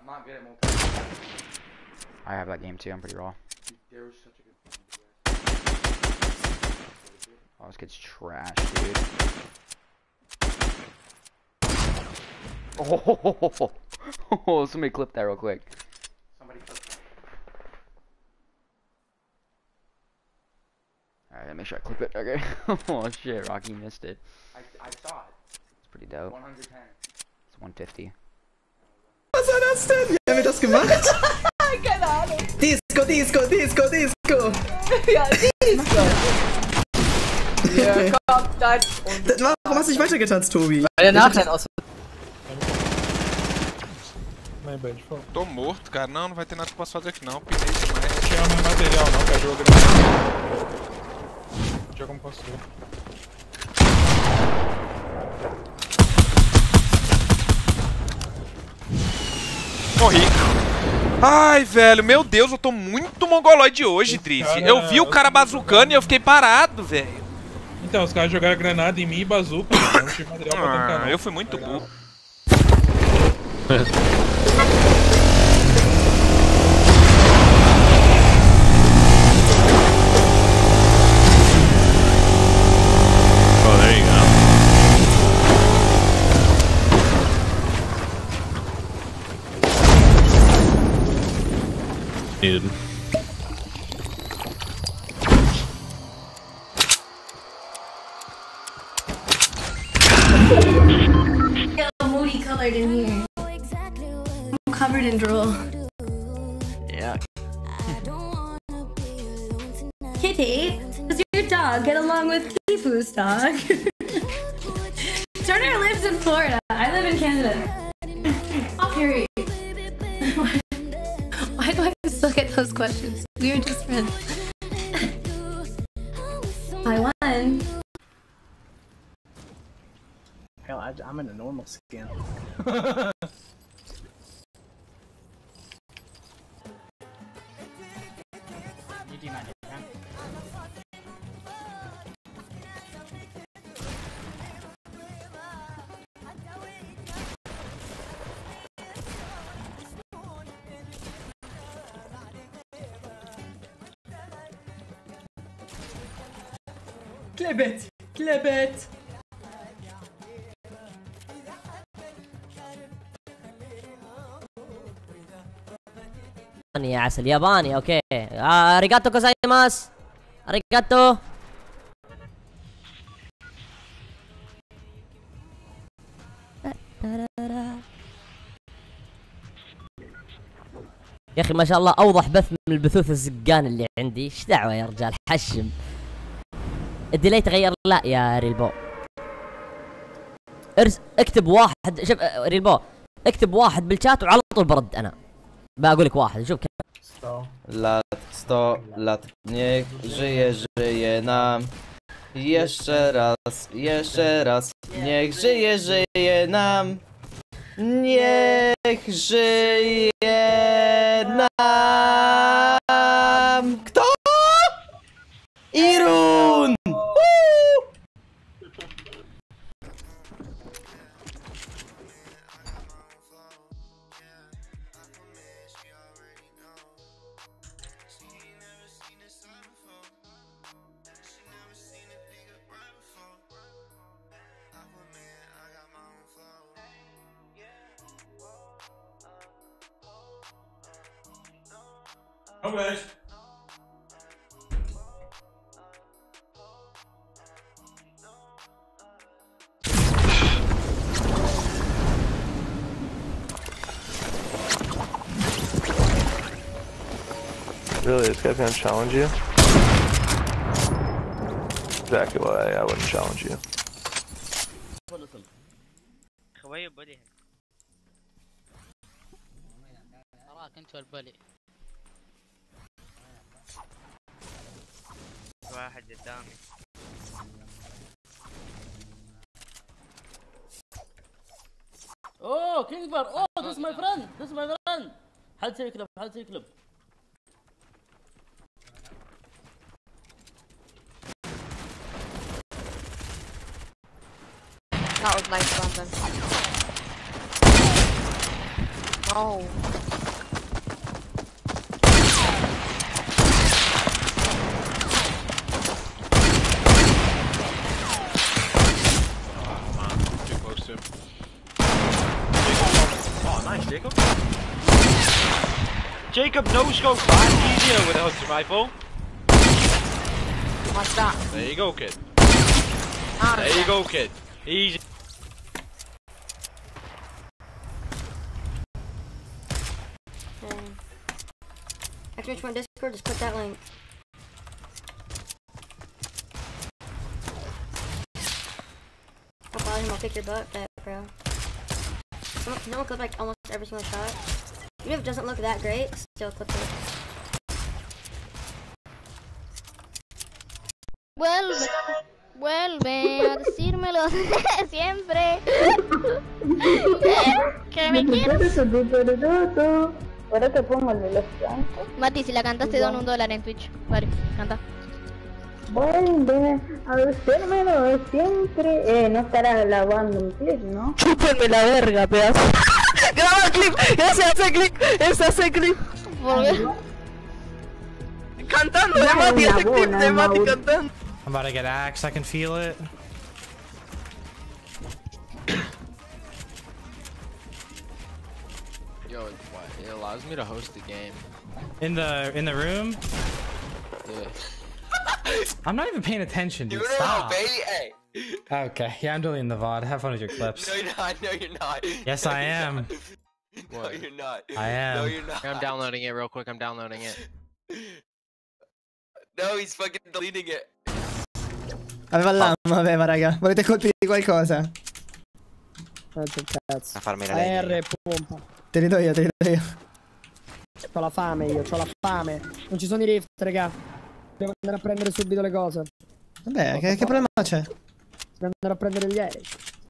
not good at multiplayer. I have that game too. I'm pretty raw. There was such a good Oh, this kid's trash, dude. Oh, somebody clip that real quick. Somebody clip that. Alright, make sure I clip it. Okay. Oh shit, Rocky missed it. I saw it. It's pretty dope. 110. It's 150. Was war das denn? Wie haben wir das gemacht? Keine Ahnung. Disco, Disco, Disco, Disco. Ja, Disco. Hier kommt das und... Warum hast du nicht weitergetanzt, Tobi? Weil der Nachteil aus... Tô morto, cara. Não vai ter nada que eu possa fazer aqui não. Pinei demais. Não tinha mais material não, que ajuda. Não tinha como construir. Morri. Ai, velho, meu Deus, eu tô muito mongoloide hoje, Drift. Eu vi o cara bazucando e eu fiquei parado, velho. Então, os caras jogaram granada em mim e bazuca. Eu não tive material pra tancar, não. Eu fui muito burro. Oh, there you go. Needed. Moody colored in here. I'm covered in drool. Yeah. Kitty, does your dog get along with Kifu's dog? Turner lives in Florida. I live in Canada. I'll hear you. Why do I still get those questions? We were just friends. I won. Hell, I'm in a normal skin. Clip it! Clip it! يا عسل ياباني اوكي اريغاتو كوزايماس اريغاتو يا اخي ما شاء الله اوضح بث من البثوث الزقان اللي عندي. ايش دعوه يا رجال حشم. الديلي تغير لا يا ريلبو. اكتب واحد. شوف ريلبو اكتب واحد بالشات وعلى طول برد انا. بقول لك واحد. شوف 100 lat, niech żyje nam. Jeszcze raz, niech żyje nam. Niech żyje nam. Kto? Irun! Cześć. Really, this guy's gonna challenge you? Exactly why I wouldn't challenge you. انت والبلي واحد قدامي اوه كينجبر. اوه this is my friend. This is my friend. حد سير كلب. حد سير كلب. That was nice, Brandon. No. Jacob? Jacob, no scope. Easier with a hunter rifle. What's that? There you go, kid. There you go, kid. Easy. After you join Discord, just click that link. I'll follow him, I'll kick your butt, that bro. Someone clip like almost every single shot. Even if it doesn't look that great, still clip it. Vuelve a decírmelo siempre. Que me quieres. Ahora te pongo el de los blancos. Mati, si la cantas te dan $1 en Twitch. Vale, canta. Vuelve a decírmelo siempre. No estarás lavando un clip, ¿no? Chúpenme la verga, pedazo. Graba clip, ese hace clip. Cantando de Mati, ese clip de Mati cantando. I'm about to get axed, I can feel it. Yo, what? It allows me to host the game. In the room? Yeah. I'm not even paying attention, dude. Stop. Hey. Okay, yeah, I'm deleting the VOD. Have fun with your clips. No, you're not. No, you're not. Yes, I am. No, you're not. I am. No, you're not. I'm downloading it real quick. I'm downloading it. No, he's fucking deleting it. Aveva l'ammo, aveva, raga. Volete colpire qualcosa? Cazzo. A farmi la legna. Pompa. Te li do io, te li do io. C'ho la fame io, c'ho la fame. Non ci sono i rift, raga. Devo andare a prendere subito le cose. Vabbè, che problema c'è? Devo andare a prendere gli aerei.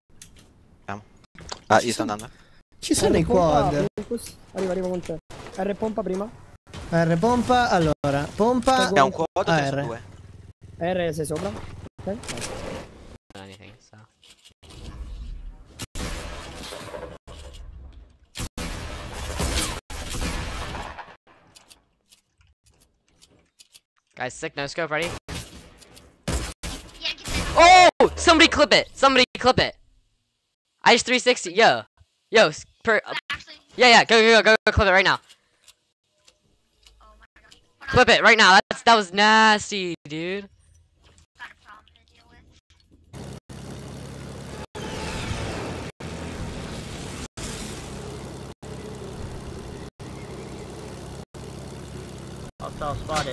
Ah, io sto andando. Ci sono i quad. Arrivo con te. R pompa prima. R pompa, allora. Pompa. È un quad o R. sono due? R sei sopra. Ok. Anything, so. Guys, sick no scope, ready? Oh! Somebody clip it! Somebody clip it! I just 360, yo! Yo, yeah, go clip it right now. Clip it right now, that was nasty, dude. Hostile spotted.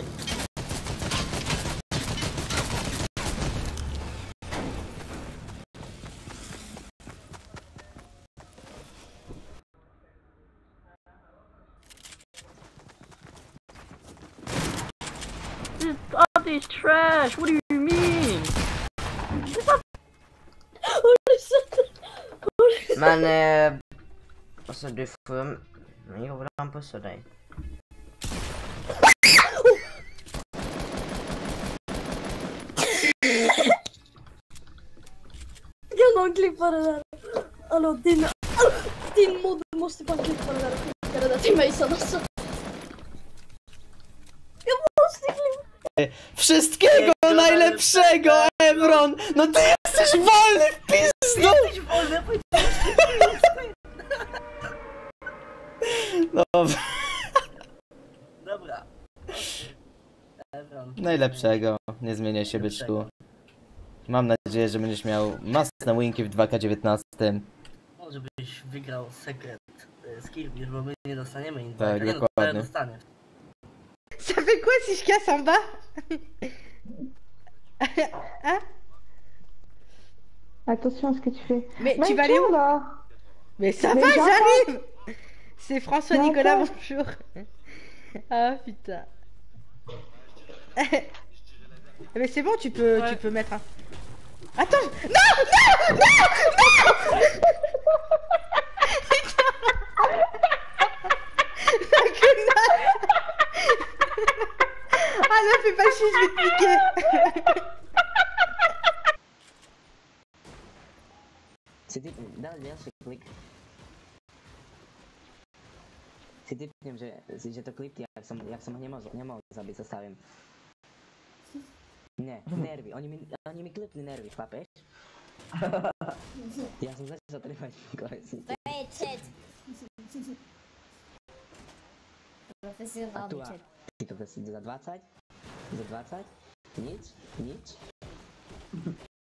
This stuff is trash. What do you mean? Men alltså du får... Men jag vill anpassa dig. Jag någon klippa det där. Hallå, din moder måste fan klippa det där och skicka det där till mig sen alltså. Jag måste klippa. Wszystkiego najlepszego, Evron! No ty jesteś wolny w pizdu! Jesteś wolny, Dobra. Dobra. Najlepszego, nie zmieniaj się byczku. Mam nadzieję, że będziesz miał mocne winki w 2K19. Może byś wygrał sekret z Kirby, bo my nie dostaniemy nic. Tak, nie dokładnie. dostaniesz. Ça fait quoi si je casse en bas? Hein? Attention à ce que tu fais. Mais tu vas aller où là? Mais ça va, j'arrive. C'est François Nicolas, bonjour. Ah putain. Mais c'est bon, tu peux mettre un... Attends, non, non, non, non. La connasse. Ah là, fais pas chier, je vais te piquer. Si dal się klik. Si typniem, że to klip, jak sam nie mogę zabić, zostawiam. Nie, nerwy, oni mi klipli nerwy, chápeš? Ja som začal trvať v kolesi. To je chat. A tu a ty to si za 20? Za 20? Nič? Nič?